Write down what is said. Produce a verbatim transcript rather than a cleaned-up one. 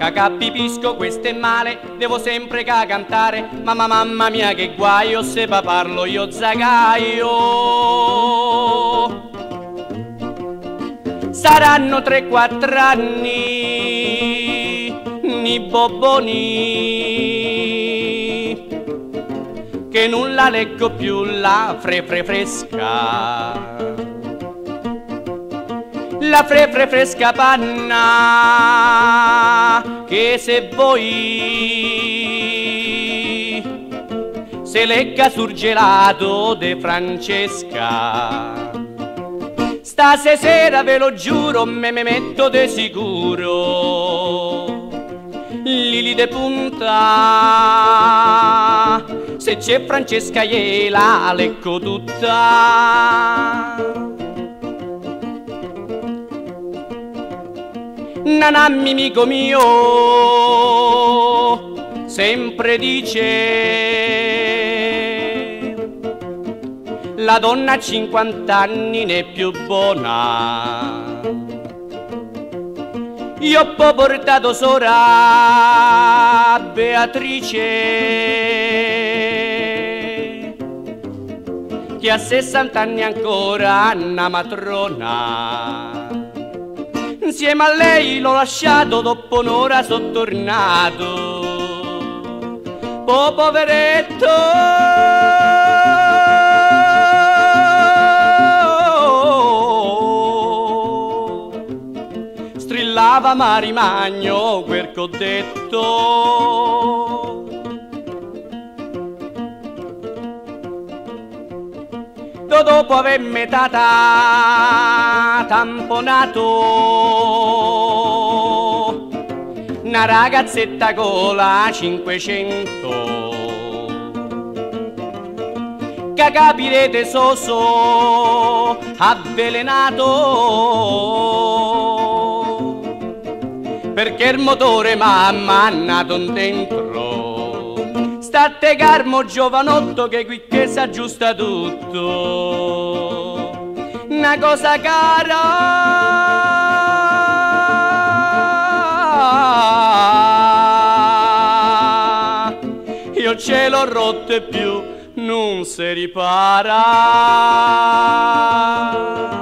capipisco questo è male, devo sempre ca cantare. Mamma mamma mia che guaio, se pa parlo io zagaio. Saranno tre quattro anni, ni bobboni, che non la leggo più la fre fre fresca. La fre fre fresca panna, che se voi se legga sul gelato de Francesca. Stasera ve lo giuro, me me metto de sicuro lili de punta, se c'è Francesca gliela lecco tutta. Nanammi amico mio sempre dice la donna a cinquant'anni n'è più buona. Io ho portato sora Beatrice che a sessant'anni ancora una matrona. Insieme a lei l'ho lasciato, dopo un'ora sono tornato. Po poveretto, strillava ma rimagno quel che ho detto. Dopo aver metà tamponato una ragazzetta con la cinquecento, che capirete soso avvelenato, perché il motore m'ha mannato dentro. State calmo giovanotto che qui che s'aggiusta tutto. Una cosa cara, io ce l'ho rotta e più non si ripara.